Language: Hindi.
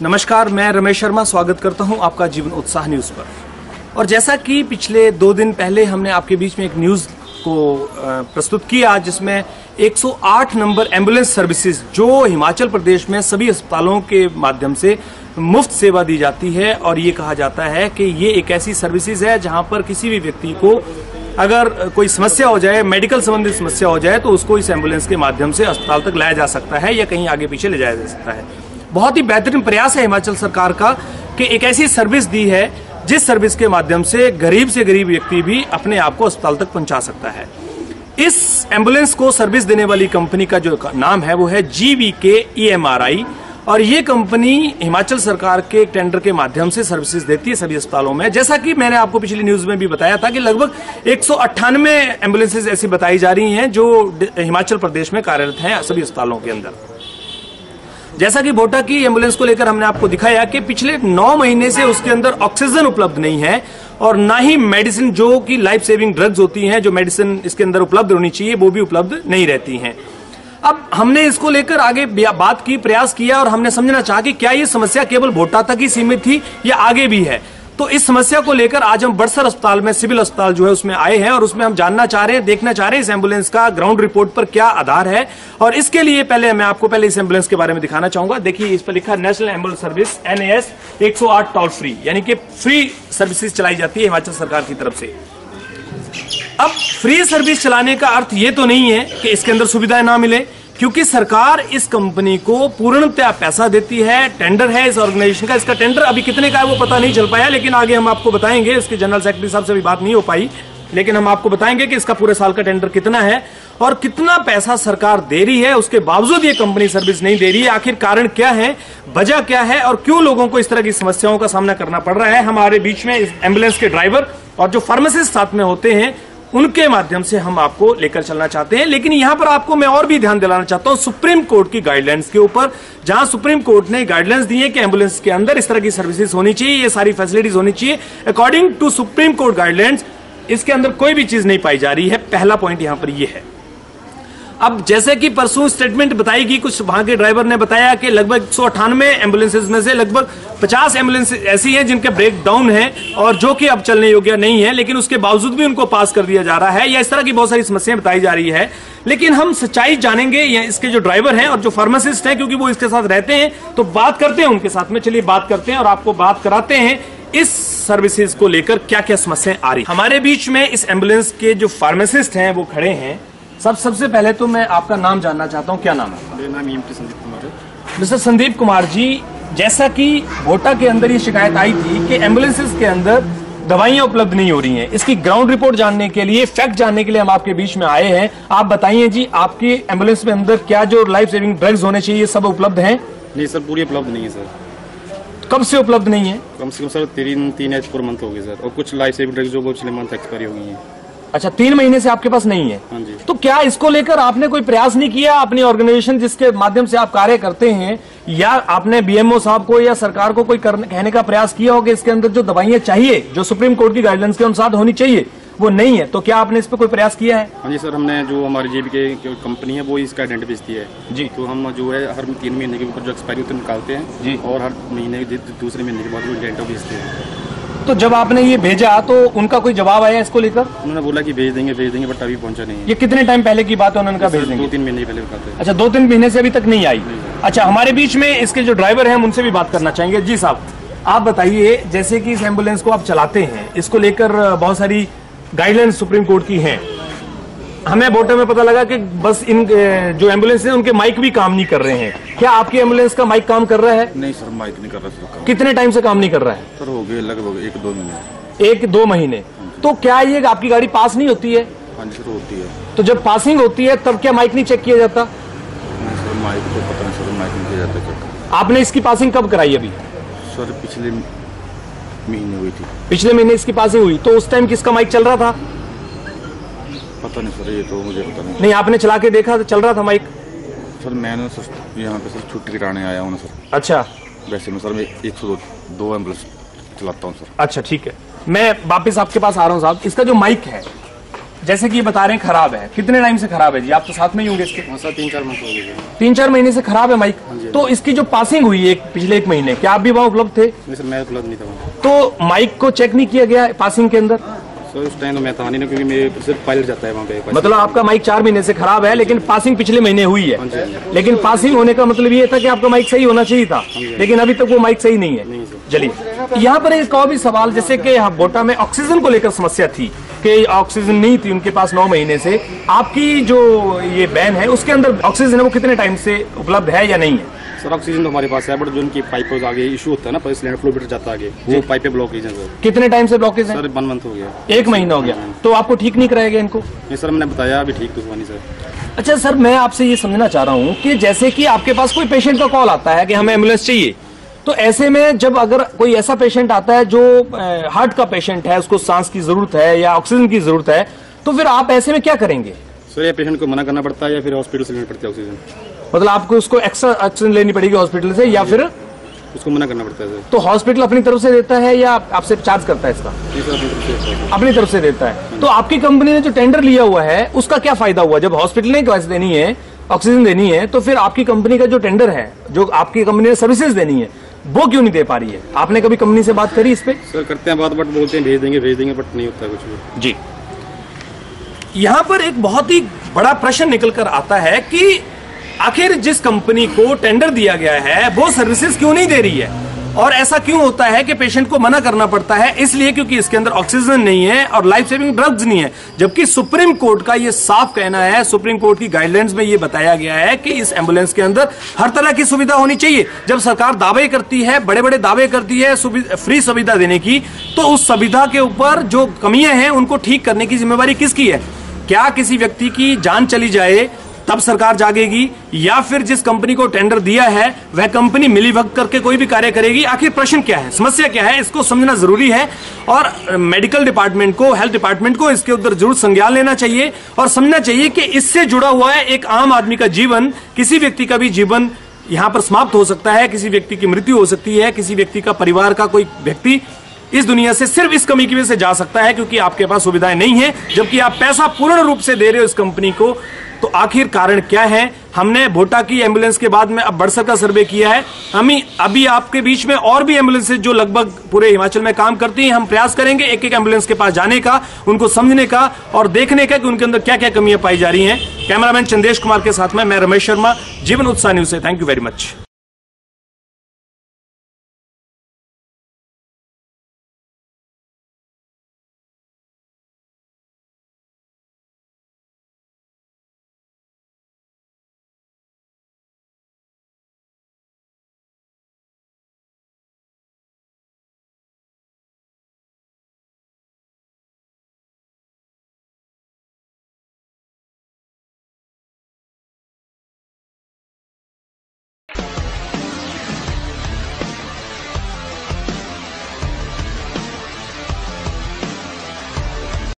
नमस्कार, मैं रमेश शर्मा स्वागत करता हूं आपका जीवन उत्साह न्यूज पर। और जैसा कि पिछले 2 दिन पहले हमने आपके बीच में एक न्यूज को प्रस्तुत किया जिसमें 108 नंबर एम्बुलेंस सर्विसेज जो हिमाचल प्रदेश में सभी अस्पतालों के माध्यम से मुफ्त सेवा दी जाती है, और ये कहा जाता है कि ये एक ऐसी सर्विसेज है जहां पर किसी भी व्यक्ति को अगर कोई समस्या हो जाए, मेडिकल संबंधित समस्या हो जाए, तो उसको इस एम्बुलेंस के माध्यम से अस्पताल तक लाया जा सकता है या कहीं आगे पीछे ले जाया जा सकता है। बहुत ही बेहतरीन प्रयास है हिमाचल सरकार का कि एक ऐसी सर्विस दी है जिस सर्विस के माध्यम से गरीब व्यक्ति भी अपने आप को अस्पताल तक पहुंचा सकता है। इस एम्बुलेंस को सर्विस देने वाली कंपनी का जो नाम है वो है GVK EMRI, और ये कंपनी हिमाचल सरकार के टेंडर के माध्यम से सर्विसेज देती है सभी अस्पतालों में। जैसा कि मैंने आपको पिछली न्यूज में भी बताया था कि लगभग 198 एम्बुलेंसेज ऐसी बताई जा रही हैं जो हिमाचल प्रदेश में कार्यरत हैं सभी अस्पतालों के अंदर। जैसा कि भोटा की एम्बुलेंस को लेकर हमने आपको दिखाया कि पिछले 9 महीने से उसके अंदर ऑक्सीजन उपलब्ध नहीं है और ना ही मेडिसिन जो कि लाइफ सेविंग ड्रग्स होती हैं, जो मेडिसिन इसके अंदर उपलब्ध होनी चाहिए वो भी उपलब्ध नहीं रहती हैं। अब हमने इसको लेकर आगे बात की, प्रयास किया और हमने समझना चाहा कि क्या ये समस्या केवल भोटा तक ही सीमित थी या आगे भी है। तो इस समस्या को लेकर आज हम बड़सर अस्पताल में, सिविल अस्पताल जो है उसमें आए हैं और उसमें हम जानना चाह रहे हैं, देखना चाह रहे हैं इस एम्बुलेंस का ग्राउंड रिपोर्ट पर क्या आधार है। और इसके लिए पहले मैं आपको इस एम्बुलेंस के बारे में दिखाना चाहूंगा। देखिए, इस पर लिखा national ambulance service NAS 108 toll free, यानी कि फ्री सर्विसेज चलाई जाती है हिमाचल सरकार की तरफ से। अब फ्री सर्विस चलाने का अर्थ ये तो नहीं है कि इसके अंदर सुविधाएं ना मिले, क्योंकि सरकार इस कंपनी को पूर्णतः पैसा देती है। टेंडर है इस ऑर्गेनाइजेशन का, इसका टेंडर अभी कितने का है वो पता नहीं चल पाया, लेकिन आगे हम आपको बताएंगे। इसके जनरल सेक्रेटरी साहब से भी बात नहीं हो पाई, लेकिन हम आपको बताएंगे कि इसका पूरे साल का टेंडर कितना है और कितना पैसा सरकार दे रही है, उसके बावजूद ये कंपनी सर्विस नहीं दे रही है। आखिर कारण क्या है, वजह क्या है और क्यों लोगों को इस तरह की समस्याओं का सामना करना पड़ रहा है। हमारे बीच में इस एम्बुलेंस के ड्राइवर और जो फार्मासिस्ट साथ में होते हैं उनके माध्यम से हम आपको लेकर चलना चाहते हैं। लेकिन यहां पर आपको मैं और भी ध्यान दिलाना चाहता हूं सुप्रीम कोर्ट की गाइडलाइंस के ऊपर, जहां सुप्रीम कोर्ट ने गाइडलाइंस दी है कि एम्बुलेंस के अंदर इस तरह की सर्विसेज होनी चाहिए, ये सारी फैसिलिटीज होनी चाहिए। According to supreme court guidelines इसके अंदर कोई भी चीज नहीं पाई जा रही है। पहला पॉइंट यहां पर यह है। अब जैसे कि परसों स्टेटमेंट बताई गई, कुछ वहां के ड्राइवर ने बताया कि लगभग 198 एम्बुलेंसेज में से लगभग 50 एम्बुलेंस ऐसी हैं जिनके ब्रेक डाउन है और जो कि अब चलने योग्य नहीं है, लेकिन उसके बावजूद भी उनको पास कर दिया जा रहा है, या इस तरह की बहुत सारी समस्याएं बताई जा रही है। लेकिन हम सच्चाई जानेंगे या इसके जो ड्राइवर हैं और जो फार्मासिस्ट हैं, क्योंकि वो इसके साथ रहते हैं, तो बात करते हैं उनके साथ में। चलिए बात करते हैं और आपको बात कराते हैं इस सर्विसेज को लेकर क्या क्या समस्याएं आ रही। हमारे बीच में इस एम्बुलेंस के जो फार्मासिस्ट हैं वो खड़े हैं। सबसे पहले तो मैं आपका नाम जानना चाहता हूं, क्या नाम है? मेरा नाम संदीप कुमार है। मिस्टर संदीप कुमार जी, जैसा कि भोटा के अंदर ये शिकायत आई थी कि एम्बुलेंसेज के अंदर दवाइयां उपलब्ध नहीं हो रही हैं, इसकी ग्राउंड रिपोर्ट जानने के लिए, फैक्ट जानने के लिए हम आपके बीच में आए हैं। आप बताइए जी, आपकी एम्बुलेंस में अंदर क्या जो लाइफ सेविंग ड्रग्स होने चाहिए सब उपलब्ध हैं? नहीं सर, पूरी उपलब्ध नहीं है सर। कब से उपलब्ध नहीं है? कम से कम सर 3 या 4 मंथ हो गए सर, और कुछ लाइफ सेविंग ड्रग्स जो पिछले मंथ एक्सपायरी हो गई है। अच्छा, 3 महीने से आपके पास नहीं है? हाँ जी। तो क्या इसको लेकर आपने कोई प्रयास नहीं किया, अपनी ऑर्गेनाइजेशन जिसके माध्यम से आप कार्य करते हैं, या आपने BMO साहब को या सरकार को कोई कहने का प्रयास किया हो कि इसके अंदर जो दवाइयां चाहिए, जो सुप्रीम कोर्ट की गाइडलाइंस के अनुसार होनी चाहिए, वो नहीं है? तो क्या आपने इस पर कोई प्रयास किया है? हाँ जी सर, हमने जो हमारी GVK कंपनी है वो इसका डेंट बेचती है जी। तो हम जो है हर 3 महीने के ऊपर जो एक्सपायरी होती है निकालते हैं जी, और हर महीने दूसरे महीने के बाद वो डेंट बेचते हैं। तो जब आपने ये भेजा तो उनका कोई जवाब आया इसको लेकर? उन्होंने बोला कि भेज देंगे, बट अभी पहुंचा नहीं है। ये कितने टाइम पहले की बात है उन्होंने कहा भेज देंगे? 2-3 महीने पहले बताते हैं। अच्छा, 2-3 महीने से अभी तक नहीं आई। अच्छा, हमारे बीच में इसके जो ड्राइवर हैं हम उनसे भी बात करना चाहेंगे। जी साहब, आप बताइए, जैसे कि इस एम्बुलेंस को आप चलाते हैं, इसको लेकर बहुत सारी गाइडलाइंस सुप्रीम कोर्ट की हैं। हमें बोटे में पता लगा कि बस इन जो एम्बुलेंस है उनके माइक भी काम नहीं कर रहे हैं। क्या आपकी एम्बुलेंस का माइक काम कर रहा है? नहीं सर, माइक नहीं कर रहा सर। कितने टाइम से काम नहीं कर रहा है? सर हो गए लगभग 1-2 महीने। 1-2 महीने। तो क्या ये आपकी गाड़ी पास नहीं होती है? हाँ जी सर, होती है। तो जब पासिंग होती है तब क्या माइक नहीं चेक किया जाता? नहीं सर, माइक तो पता नहीं सर, माइक नहीं किया जाता चेक। आपने इसकी पासिंग कब कराई? अभी सर पिछले महीने हुई थी। पिछले महीने इसकी पासिंग हुई, तो उस टाइम किसका माइक चल रहा था? पता नहीं सर, ये तो मुझे पता नहीं। नहीं, आपने चला के देखा तो चल रहा था माइक? सर मैंने सर यहाँ पे सर छुट्टी कराने आया हूँ सर। अच्छा, वैसे मैं सर मैं 102 एम्बुलेंस चलाता हूँ सर। अच्छा ठीक है, मैं वापस आपके पास आ रहा हूँ साहब। इसका जो माइक है जैसे कि ये बता रहे हैं खराब है, कितने टाइम से खराब है जी? आप तो साथ में ही होंगे इसके। सर 3-4 मंथ हो गए। 3-4 महीने से खराब है माइक। तो इसकी जो पासिंग हुई है पिछले 1 महीने, क्या आप भी वहाँ उपलब्ध थे? नहीं सर, मैं उपलब्ध नहीं था वहाँ। तो माइक को चेक नहीं किया गया पासिंग के अंदर? सर उस टाइम तो मैं था नहीं, क्योंकि मेरे सिर्फ पायलट जाता है वहाँ पे। मतलब आपका माइक 4 महीने से खराब है, लेकिन पासिंग पिछले महीने हुई है। लेकिन पासिंग होने का मतलब ये था कि आपका माइक सही होना चाहिए था, लेकिन अभी तक वो माइक सही नहीं है। चलिए, यहाँ पर एक और भी सवाल, जैसे कि बोटा में ऑक्सीजन को लेकर समस्या थी कि ऑक्सीजन नहीं थी उनके पास 9 महीने से। आपकी जो ये बैन है उसके अंदर ऑक्सीजन है वो कितने टाइम से उपलब्ध है या नहीं है? सर ऑक्सीजन तो हमारे पास है, बट जो उनकी पाइप आगे इशू होता है ना, पर सिलेंडर फ्लो मीटर जाता है आगे, वो पाइपें ब्लॉकेज है सर। कितने टाइम से ब्लॉकेज है? सर 1 मंथ हो गया। 1 महीना हो गया। तो आपको ठीक नहीं कराया गया इनको? नहीं सर, मैंने बताया अभी ठीक तो हुआ नहीं सर। अच्छा सर, मैं आपसे ये समझना चाह रहा हूँ कि जैसे कि आपके पास कोई पेशेंट का कॉल आता है कि हमें एम्बुलेंस चाहिए, तो ऐसे में जब अगर कोई ऐसा पेशेंट आता है जो हार्ट का पेशेंट है, उसको सांस की जरूरत है या ऑक्सीजन की जरूरत है, तो फिर आप ऐसे में क्या करेंगे? सर ये पेशेंट को मना करना पड़ता है या फिर हॉस्पिटल से लेनी पड़ती है ऑक्सीजन? मतलब आपको उसको एक्स्ट्रा ऑक्सीजन लेनी पड़ेगी हॉस्पिटल से, या फिर उसको मना करना पड़ता है सर? तो हॉस्पिटल अपनी तरफ से देता है या आपसे चार्ज करता है इसका? अपनी तरफ से देता है। तो आपकी कंपनी ने जो टेंडर लिया हुआ है उसका क्या फायदा हुआ? जब हॉस्पिटल ने पैसे देनी है, ऑक्सीजन देनी है, तो फिर आपकी कंपनी का जो टेंडर है, जो आपकी कंपनी ने सर्विसेज देनी है, वो क्यों नहीं दे पा रही है? आपने कभी कंपनी से बात करी इस पे? सर करते हैं बात, बट बोलते हैं भेज देंगे, बट नहीं होता कुछ भी। जी, यहाँ पर एक बहुत ही बड़ा प्रश्न निकल कर आता है कि आखिर जिस कंपनी को टेंडर दिया गया है वो सर्विसेज क्यों नहीं दे रही है, और ऐसा क्यों होता है कि पेशेंट को मना करना पड़ता है? इसलिए क्योंकि इसके अंदर ऑक्सीजन नहीं है और लाइफ सेविंग ड्रग्स नहीं है। जबकि सुप्रीम कोर्ट का ये साफ कहना है, सुप्रीम कोर्ट की गाइडलाइंस में ये बताया गया है कि इस एम्बुलेंस के अंदर हर तरह की सुविधा होनी चाहिए। जब सरकार दावे करती है, बड़े बड़े दावे करती है फ्री सुविधा देने की, तो उस सुविधा के ऊपर जो कमियां हैं उनको ठीक करने की जिम्मेवारी किसकी है? क्या किसी व्यक्ति की जान चली जाए तब सरकार जागेगी, या फिर जिस कंपनी को टेंडर दिया है वह कंपनी मिलीभगत करके कोई भी कार्य करेगी? आखिर प्रश्न क्या है, समस्या क्या है, इसको समझना जरूरी है। और मेडिकल डिपार्टमेंट को, हेल्थ डिपार्टमेंट को इसके ऊपर जरूर संज्ञान लेना चाहिए और समझना चाहिए कि इससे जुड़ा हुआ है एक आम आदमी का जीवन। किसी व्यक्ति का भी जीवन यहां पर समाप्त हो सकता है, किसी व्यक्ति की मृत्यु हो सकती है, किसी व्यक्ति का परिवार का कोई व्यक्ति इस दुनिया से सिर्फ इस कमी की वजह से जा सकता है क्योंकि आपके पास सुविधाएं नहीं है, जबकि आप पैसा पूर्ण रूप से दे रहे हो इस कंपनी को। तो आखिर कारण क्या है? हमने भोटा की एम्बुलेंस के बाद में अब बड़सर का सर्वे किया है। अभी आपके बीच में और भी एम्बुलेंसेज जो लगभग पूरे हिमाचल में काम करती हैं, हम प्रयास करेंगे एक एक एम्बुलेंस के पास जाने का, उनको समझने का और देखने का कि उनके अंदर क्या क्या कमियां पाई जा रही हैं। कैमरामैन चंदेश कुमार के साथ में मैं रमेश शर्मा, जीवन उत्साह न्यूज से। Thank you very much.